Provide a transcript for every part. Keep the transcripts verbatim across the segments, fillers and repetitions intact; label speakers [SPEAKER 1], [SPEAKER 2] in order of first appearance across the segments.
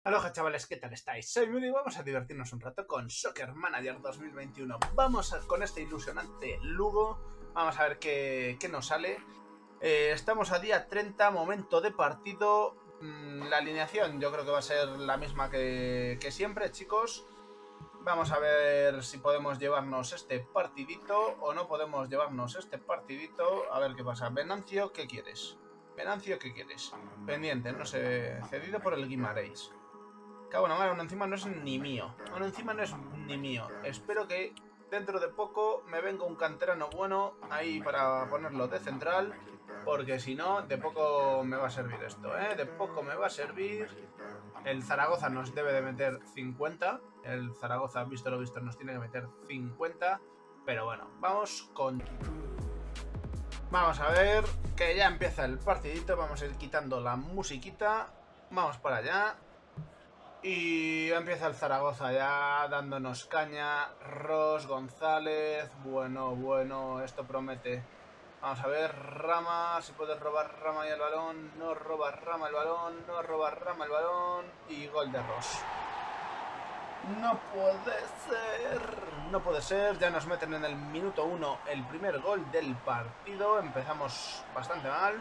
[SPEAKER 1] Aloha chavales, ¿qué tal estáis? Soy Mili y vamos a divertirnos un rato con Soccer Manager dos mil veintiuno. Vamos a, con este ilusionante Lugo, vamos a ver qué, qué nos sale. Eh, estamos a día treinta, momento de partido. Mm, la alineación yo creo que va a ser la misma que, que siempre, chicos. Vamos a ver si podemos llevarnos este partidito o no podemos llevarnos este partidito. A ver qué pasa. Venancio, ¿qué quieres? Venancio, ¿qué quieres? Pendiente, no sé, cedido por el Guimarães. Cago en la mano, uno encima no es ni mío. Uno encima no es ni mío. Espero que dentro de poco me venga un canterano bueno ahí para ponerlo de central. Porque si no, de poco me va a servir esto, ¿eh? De poco me va a servir. El Zaragoza nos debe de meter cincuenta. El Zaragoza, visto lo visto, nos tiene que meter cincuenta. Pero bueno, vamos con... Vamos a ver que ya empieza el partidito. Vamos a ir quitando la musiquita. Vamos para allá. Y empieza el Zaragoza ya dándonos caña. Ross, González. Bueno, bueno, esto promete. Vamos a ver, Rama, si puede robar Rama y el balón. No roba Rama el balón, no roba Rama el balón. Y gol de Ross. No puede ser, no puede ser. Ya nos meten en el minuto uno el primer gol del partido. Empezamos bastante mal.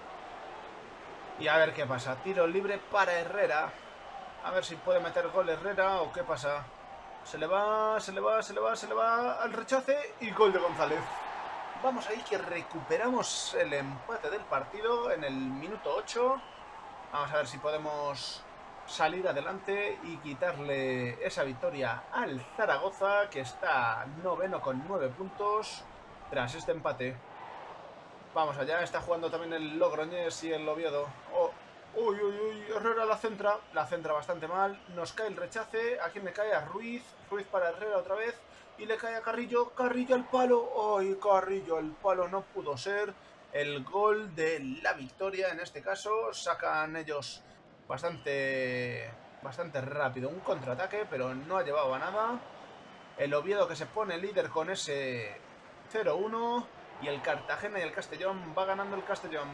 [SPEAKER 1] Y a ver qué pasa. Tiro libre para Herrera. A ver si puede meter gol Herrera o qué pasa. Se le va, se le va, se le va, se le va al rechace y gol de González. Vamos ahí que recuperamos el empate del partido en el minuto ocho. Vamos a ver si podemos salir adelante y quitarle esa victoria al Zaragoza, que está noveno con nueve puntos tras este empate. Vamos allá, está jugando también el Logroñés y el Oviedo. Oh, uy, uy, uy, Herrera la centra, la centra bastante mal. Nos cae el rechace, ¿a quién le cae? A Ruiz, Ruiz para Herrera otra vez. Y le cae a Carrillo, Carrillo al palo. ¡Ay, Carrillo al palo! No pudo ser el gol de la victoria en este caso. Sacan ellos bastante, bastante rápido un contraataque, pero no ha llevado a nada. El Oviedo que se pone líder con ese cero uno. Y el Cartagena y el Castellón va ganando el Castellón.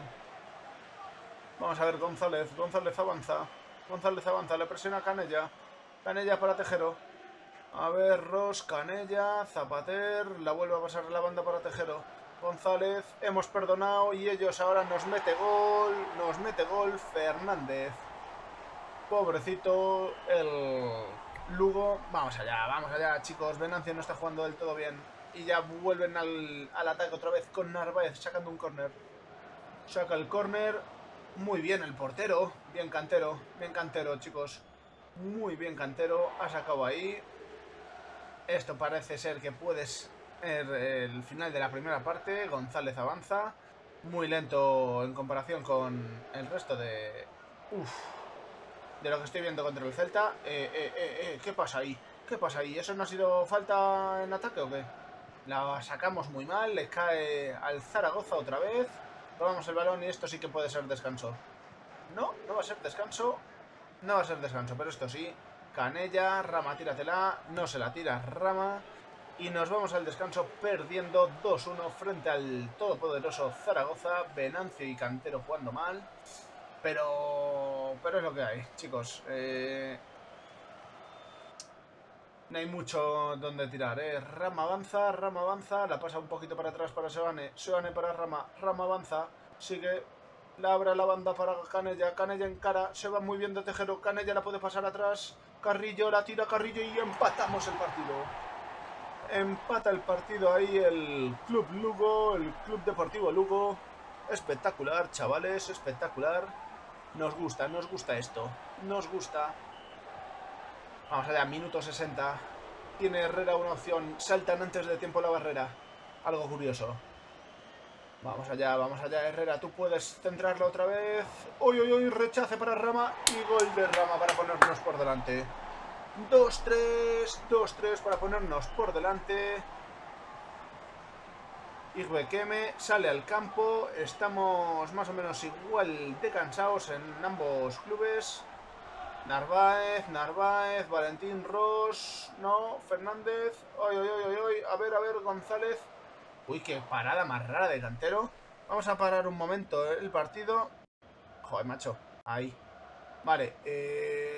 [SPEAKER 1] Vamos a ver González. González avanza. González avanza. Le presiona a Canella. Canella para Tejero. A ver, Ross, Canella, Zapater. La vuelve a pasar la banda para Tejero. González. Hemos perdonado y ellos ahora nos mete gol. Nos mete gol Fernández. Pobrecito el Lugo. Vamos allá, vamos allá, chicos. Venancio no está jugando del todo bien. Y ya vuelven al, al ataque otra vez con Narváez sacando un córner. Saca el córner. Muy bien el portero. Bien Cantero. Bien Cantero, chicos. Muy bien Cantero. Ha sacado ahí. Esto parece ser que puede ser el final de la primera parte. González avanza. Muy lento en comparación con el resto de... Uf. De lo que estoy viendo contra el Celta. Eh, eh, eh, eh. ¿Qué pasa ahí? ¿Qué pasa ahí? ¿Eso no ha sido falta en ataque o qué? La sacamos muy mal, le cae al Zaragoza otra vez. Robamos el balón y esto sí que puede ser descanso. No, no va a ser descanso. No va a ser descanso, pero esto sí. Canella, Rama, tíratela. No se la tira Rama. Y nos vamos al descanso perdiendo dos uno frente al todopoderoso Zaragoza. Venancio y Cantero jugando mal. Pero... Pero es lo que hay, chicos. Eh... No hay mucho donde tirar, ¿eh? Rama avanza, Rama avanza. La pasa un poquito para atrás para Seoane. Seoane para Rama. Rama avanza. Sigue. La abre la banda para Canella. Canella en cara. Se va muy bien de Tejero. Canella la puede pasar atrás. Carrillo la tira Carrillo y empatamos el partido. Empata el partido ahí el Club Lugo. El Club Deportivo Lugo. Espectacular, chavales. Espectacular. Nos gusta, nos gusta esto. Nos gusta. Vamos allá, minuto sesenta. Tiene Herrera una opción. Saltan antes de tiempo la barrera. Algo curioso. Vamos allá, vamos allá, Herrera. Tú puedes centrarlo otra vez. Uy, uy, uy, rechace para Rama. Y gol de Rama para ponernos por delante. dos tres, dos tres para ponernos por delante. Igbequeme sale al campo. Estamos más o menos igual de cansados en ambos clubes. Narváez, Narváez, Valentín Ross, no, Fernández, ay, ay, ay, ay, a ver, a ver, González. Uy, qué parada más rara de Cantero. Vamos a parar un momento el partido. Joder, macho, ahí. Vale, eh...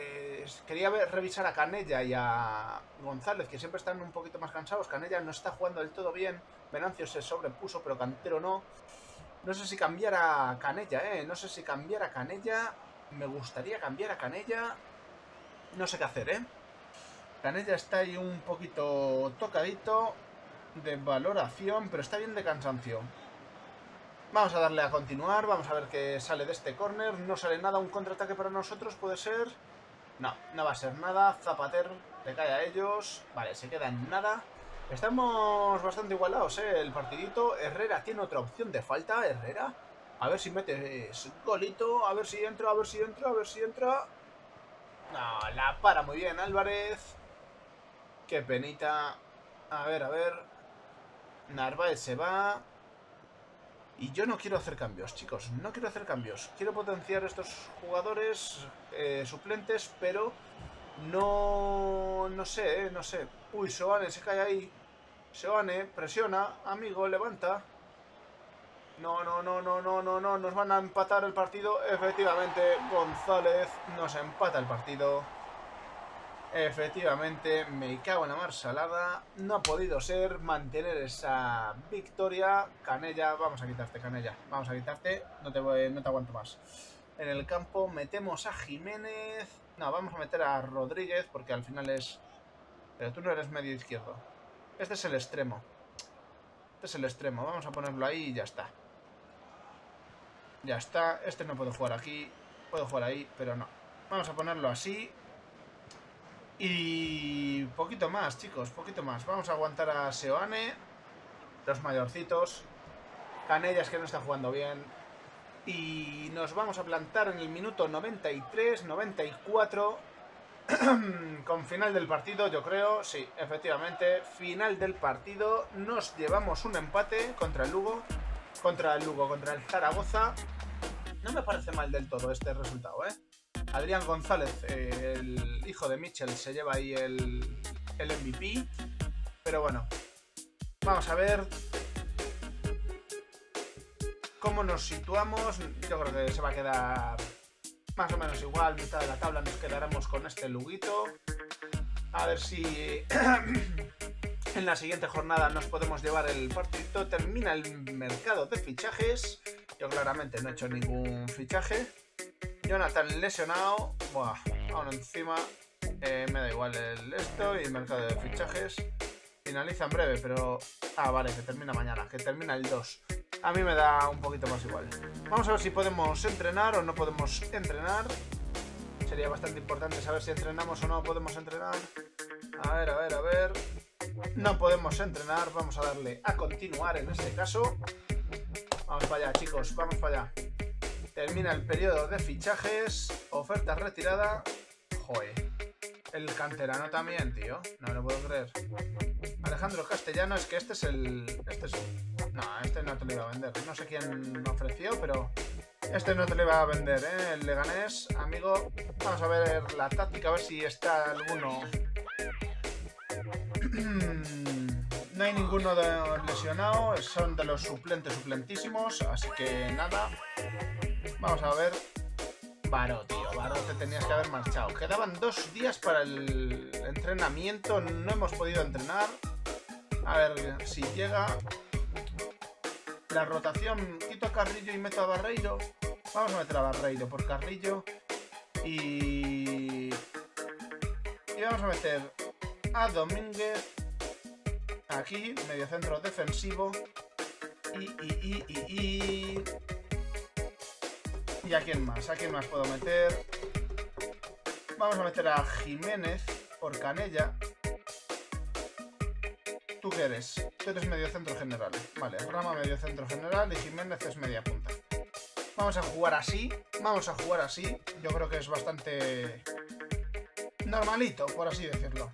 [SPEAKER 1] Eh, quería ver, revisar a Canella y a González, que siempre están un poquito más cansados. Canella no está jugando del todo bien. Venancio se sobrepuso, pero Cantero no. No sé si cambiar a Canella, ¿eh? No sé si cambiar a Canella. Me gustaría cambiar a Canella. No sé qué hacer, ¿eh? Canella está ahí un poquito tocadito de valoración, pero está bien de cansancio. Vamos a darle a continuar. Vamos a ver qué sale de este córner. No sale nada. Un contraataque para nosotros puede ser. No, no va a ser nada. Zapater le cae a ellos. Vale, se queda en nada. Estamos bastante igualados, ¿eh? El partidito. Herrera tiene otra opción de falta. Herrera. A ver si mete golito. A ver si entra, a ver si entra, a ver si entra. No, la para muy bien Álvarez. Qué penita. A ver, a ver. Narváez se va. Y yo no quiero hacer cambios, chicos. No quiero hacer cambios. Quiero potenciar estos jugadores eh, suplentes, pero no... No sé, eh, no sé. Uy, Seoane se cae ahí. Seoane, presiona. Amigo, levanta. No, no, no, no, no, no, no. Nos van a empatar el partido. Efectivamente, González nos empata el partido. Efectivamente, me cago en la mar salada. No ha podido ser mantener esa victoria. Canella, vamos a quitarte, Canella. Vamos a quitarte, no te, voy, no te aguanto más. En el campo metemos a Jiménez. No, vamos a meter a Rodríguez porque al final es... Pero tú no eres medio izquierdo. Este es el extremo. Este es el extremo. Vamos a ponerlo ahí y ya está. Ya está. Este no puede jugar aquí. Puede jugar ahí, pero no. Vamos a ponerlo así. Y poquito más, chicos, poquito más. Vamos a aguantar a Seoane, los mayorcitos. Canellas que no está jugando bien. Y nos vamos a plantar en el minuto noventa y tres, noventa y cuatro. Con final del partido, yo creo. Sí, efectivamente, final del partido. Nos llevamos un empate contra el Lugo. Contra el Lugo, contra el Zaragoza. No me parece mal del todo este resultado, ¿eh? Adrián González, eh, el hijo de Mitchell, se lleva ahí el, el M V P. Pero bueno, vamos a ver cómo nos situamos. Yo creo que se va a quedar más o menos igual. Mitad de la tabla nos quedaremos con este Luguito. A ver si en la siguiente jornada nos podemos llevar el partido. Termina el mercado de fichajes. Yo claramente no he hecho ningún fichaje. Jonathan lesionado. Buah, aún encima. Eh, me da igual el esto y el mercado de fichajes. Finaliza en breve, pero... Ah, vale, que termina mañana. Que termina el dos. A mí me da un poquito más igual. Vamos a ver si podemos entrenar o no podemos entrenar. Sería bastante importante saber si entrenamos o no podemos entrenar. A ver, a ver, a ver. No podemos entrenar. Vamos a darle a continuar en este caso. Vamos para allá, chicos. Vamos para allá. Termina el periodo de fichajes. Oferta retirada. Joder. El canterano también, tío. No lo puedo creer. Alejandro Castellano, es que este es el... Este es... No, este no te lo iba a vender. No sé quién me ofreció, pero... Este no te lo iba a vender, ¿eh? El Leganés, amigo. Vamos a ver la táctica, a ver si está alguno... No hay ninguno de lesionado. Son de los suplentes suplentísimos. Así que nada. Vamos a ver. Varo, tío. Varo, te tenías que haber marchado. Quedaban dos días para el entrenamiento. No hemos podido entrenar. A ver si llega. La rotación. Quito a Carrillo y meto a Barreiro. Vamos a meter a Barreiro por Carrillo. Y... Y vamos a meter a Domínguez. Aquí, medio centro defensivo. Y, y, y, y, y... ¿Y a quién más? ¿A quién más puedo meter? Vamos a meter a Jiménez por Canella. ¿Tú qué eres? Tú eres medio centro general. Vale, Rama medio centro general y Jiménez es media punta. Vamos a jugar así. Vamos a jugar así. Yo creo que es bastante normalito, por así decirlo.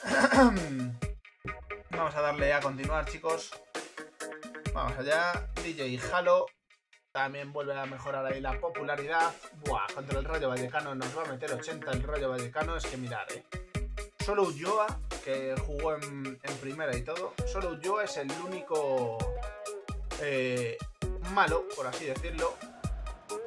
[SPEAKER 1] Vamos a darle a continuar, chicos. Vamos allá. D J Halo. También vuelve a mejorar ahí la popularidad. Buah, contra el Rayo Vallecano nos va a meter ochenta el Rayo Vallecano. Es que mirar, eh. Solo Ulloa, que jugó en, en primera y todo. Solo Ulloa es el único eh, malo, por así decirlo.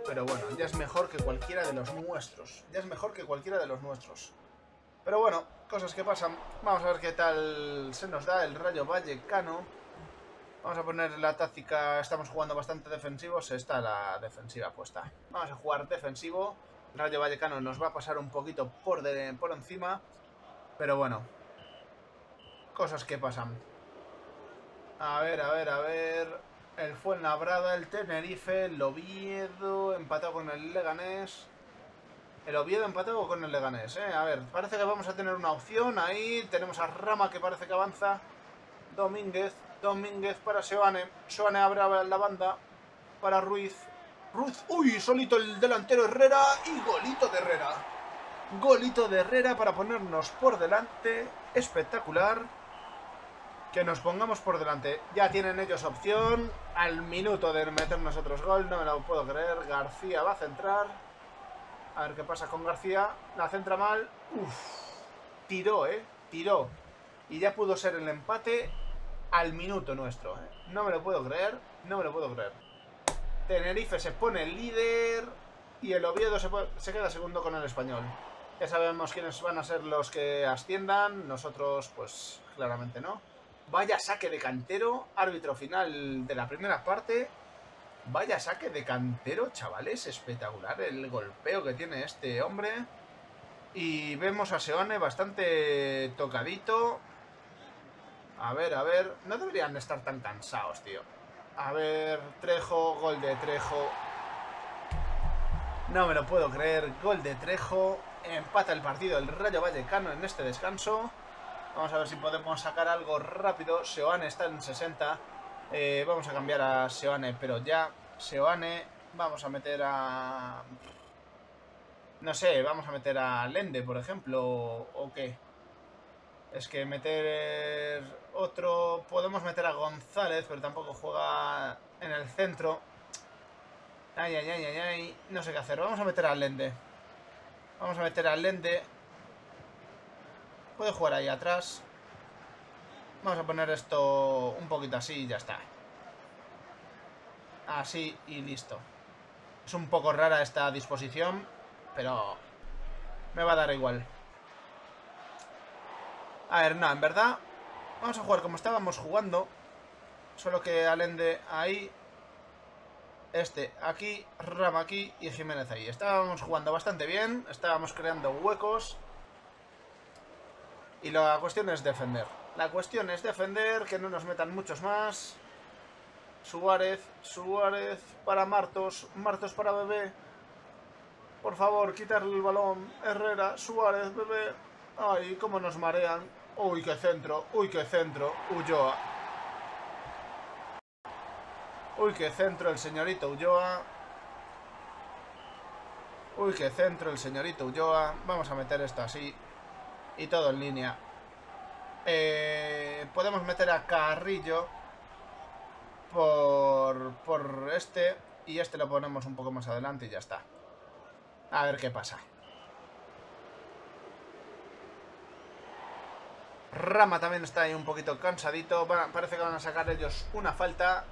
[SPEAKER 1] pero bueno, ya es mejor que cualquiera de los nuestros. Ya es mejor que cualquiera de los nuestros. Pero bueno, cosas que pasan. Vamos a ver qué tal se nos da el Rayo Vallecano. Vamos a poner la táctica. Estamos jugando bastante defensivos. Está la defensiva puesta. Vamos a jugar defensivo. El Rayo Vallecano nos va a pasar un poquito por, de, por encima. Pero bueno, cosas que pasan. A ver, a ver, a ver. El Fuenlabrada, el Tenerife, el Oviedo empatado con el Leganés. El Oviedo empatado con el Leganés, ¿eh? A ver, parece que vamos a tener una opción ahí. Tenemos a Rama que parece que avanza. Domínguez, Domínguez para Seoane. Seoane abre la banda para Ruiz. Ruiz, uy, solito el delantero Herrera y golito de Herrera. Golito de Herrera para ponernos por delante. Espectacular. Que nos pongamos por delante. Ya tienen ellos opción. Al minuto de meter nosotros gol, no me lo puedo creer. García va a centrar. A ver qué pasa con García. La centra mal. Uf. Tiró, eh. Tiró. Y ya pudo ser el empate al minuto nuestro. ¿eh? No me lo puedo creer. No me lo puedo creer. Tenerife se pone líder. Y el Oviedo se, se queda segundo con el Español. Ya sabemos quiénes van a ser los que asciendan. Nosotros, pues, claramente no. Vaya saque de Cantero. Árbitro final de la primera parte. Vaya saque de Cantero, chavales. Espectacular el golpeo que tiene este hombre. Y vemos a Seoane bastante tocadito. A ver, a ver. No deberían estar tan cansados, tío. A ver, Trejo, gol de Trejo. No me lo puedo creer. Gol de Trejo. Empata el partido el Rayo Vallecano en este descanso. Vamos a ver si podemos sacar algo rápido. Seoane está en sesenta. Eh, vamos a cambiar a Seoane, pero ya. Seoane. Vamos a meter a... No sé, vamos a meter a Lende, por ejemplo. ¿O, o qué? Es que meter otro... Podemos meter a González, pero tampoco juega en el centro. Ay, ay, ay, ay, ay. No sé qué hacer. Vamos a meter a Lende. Vamos a meter a Lende. Puede jugar ahí atrás. Vamos a poner esto un poquito así y ya está. Así y listo. Es un poco rara esta disposición, pero me va a dar igual. A ver, no, en verdad vamos a jugar como estábamos jugando. Solo que Allende ahí, este aquí, Rama aquí y Jiménez ahí. Estábamos jugando bastante bien. Estábamos creando huecos. Y la cuestión es defender. La cuestión es defender, que no nos metan muchos más. Suárez, Suárez para Martos, Martos para Bebé. Por favor, quitarle el balón. Herrera, Suárez, Bebé. Ay, cómo nos marean. Uy, qué centro, uy, qué centro. Ulloa. Uy, qué centro el señorito Ulloa. Uy, qué centro el señorito Ulloa. Vamos a meter esto así. Y todo en línea. Eh, podemos meter a Carrillo por, por este. Y este lo ponemos un poco más adelante y ya está. A ver qué pasa. Rama también está ahí un poquito cansadito. Van, parece que van a sacar ellos una falta.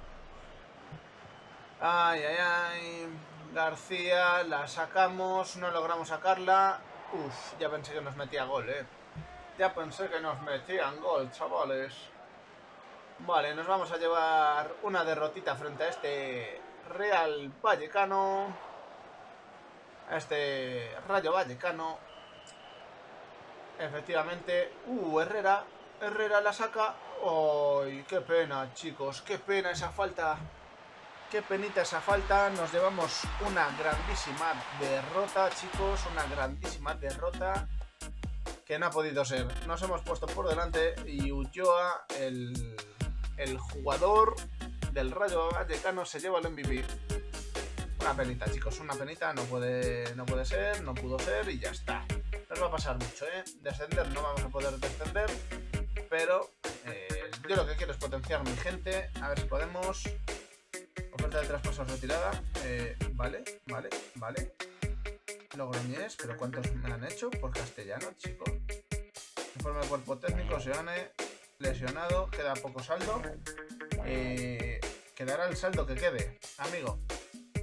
[SPEAKER 1] Ay, ay, ay. García, la sacamos. No logramos sacarla. Uf, ya pensé que nos metía gol, eh. Ya pensé que nos metían gol, chavales. Vale, nos vamos a llevar una derrotita frente a este Real Vallecano. A este Rayo Vallecano. Efectivamente. Uh, Herrera. Herrera la saca. ¡Ay, qué pena, chicos! ¡Qué pena esa falta! ¡Qué penita esa falta! Nos llevamos una grandísima derrota, chicos. Una grandísima derrota que no ha podido ser. Nos hemos puesto por delante y Ulloa, el, el jugador del Rayo Vallecano, se lleva el M V P. Una penita, chicos. Una penita. No puede, no puede ser. No pudo ser y ya está. Nos va a pasar mucho, ¿eh? Descender no vamos a poder descender. Pero eh, yo lo que quiero es potenciar mi gente. A ver si podemos. Oferta de traspasos retirada. Eh, vale, vale, vale. Logroñés, pero ¿cuántos me han hecho por castellano, chicos? Informe de cuerpo técnico, Seoane lesionado, queda poco saldo. Eh, quedará el saldo que quede, amigo.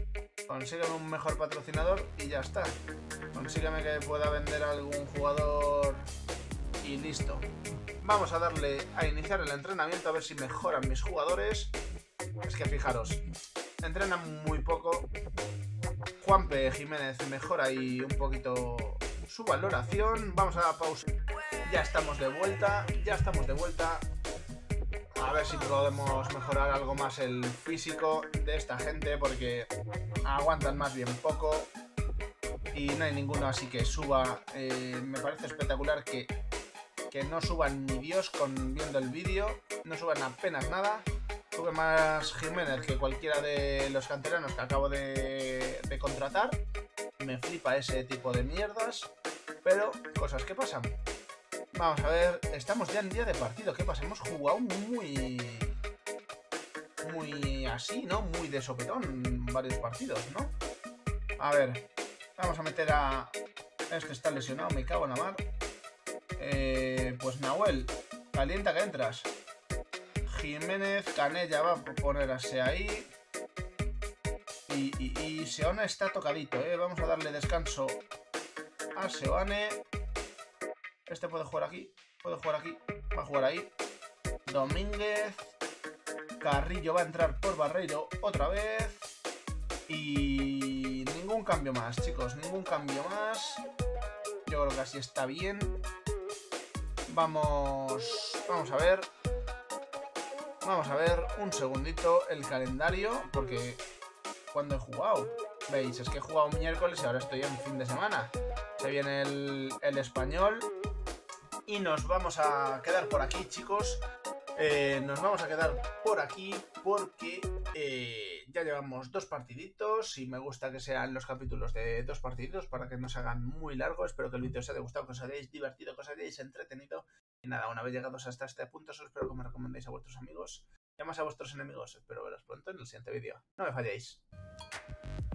[SPEAKER 1] Consígueme un mejor patrocinador y ya está. Consígueme que pueda vender a algún jugador y listo. Vamos a darle a iniciar el entrenamiento a ver si mejoran mis jugadores. Es que fijaros, entrenan muy poco. Juanpe Jiménez mejora ahí un poquito su valoración. Vamos a pausa. Ya estamos de vuelta, ya estamos de vuelta. A ver si podemos mejorar algo más el físico de esta gente, porque aguantan más bien poco y no hay ninguno así que suba. Eh, me parece espectacular que, que no suban ni Dios con viendo el vídeo, no suban apenas nada. Sube más Jiménez que cualquiera de los canteranos que acabo de, de contratar. Me flipa ese tipo de mierdas, pero cosas que pasan. Vamos a ver, estamos ya en día de partido. ¿Qué pasa? Hemos jugado muy... Muy así, ¿no? Muy de sopetón varios partidos, ¿no? A ver, vamos a meter a... Este está lesionado, me cago en la mar. Eh, pues Nahuel, calienta que entras. Jiménez, Canella va a ponerse ahí. Y, y, y Seoane está tocadito, ¿eh? Vamos a darle descanso a Seoane. Este puede jugar aquí, puede jugar aquí, va a jugar ahí. Domínguez. Carrillo va a entrar por Barreiro otra vez. Y ningún cambio más, chicos, ningún cambio más. Yo creo que así está bien. Vamos, vamos a ver. Vamos a ver un segundito el calendario, porque cuando he jugado, veis, es que he jugado miércoles y ahora estoy en fin de semana. Se viene el, el español. Y nos vamos a quedar por aquí, chicos. Eh, nos vamos a quedar por aquí porque eh, ya llevamos dos partiditos y me gusta que sean los capítulos de dos partiditos para que no se hagan muy largos. Espero que el vídeo os haya gustado, que os hayáis divertido, que os hayáis entretenido. Y nada, una vez llegados hasta este punto, os espero que me recomendéis a vuestros amigos y además a vuestros enemigos. Espero veros pronto en el siguiente vídeo. No me falléis.